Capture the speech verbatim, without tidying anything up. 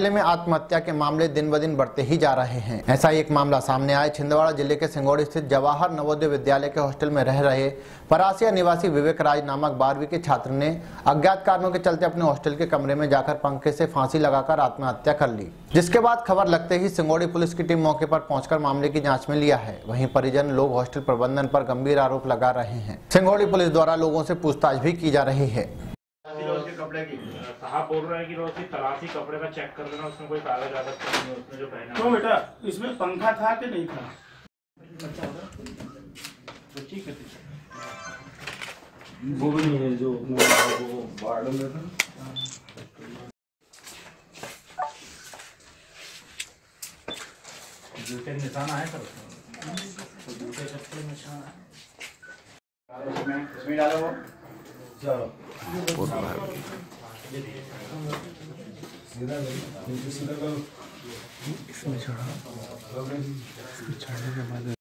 जिले में आत्महत्या के मामले दिन ब दिन बढ़ते ही जा रहे हैं। ऐसा ही एक मामला सामने आया छिंदवाड़ा जिले के सिंगोड़ी स्थित जवाहर नवोदय विद्यालय के हॉस्टल में रह रहे परासिया निवासी विवेक राज नामक बारहवीं के छात्र ने अज्ञात कारणों के चलते अपने हॉस्टल के कमरे में जाकर पंखे से फांसी लगाकर आत्महत्या कर ली, जिसके बाद खबर लगते ही सिंगोड़ी पुलिस की टीम मौके पर पहुंचकर मामले की जांच में लिया है। वहीं परिजन लोग हॉस्टल प्रबंधन पर गंभीर आरोप लगा रहे हैं। सिंगोड़ी पुलिस द्वारा लोगों से पूछताछ भी की जा रही है। कपड़े की साहब बोल रहे हैं कि रोज की तलाशी कपड़े का चेक कर देना, उसमें कोई कागज वागज तो नहीं है उसमें जो पहना। तो बेटा इसमें पंखा था कि नहीं था? वो भी नहीं है जो वो वार्डन में था। जूते निशान आए सर उसमें, जूते चप्पल निशान आए उसमें इसमें डालो वो चलो सीधा नीचे सीधा करो, इसमें चढ़ा इसमें चढ़ने के बाद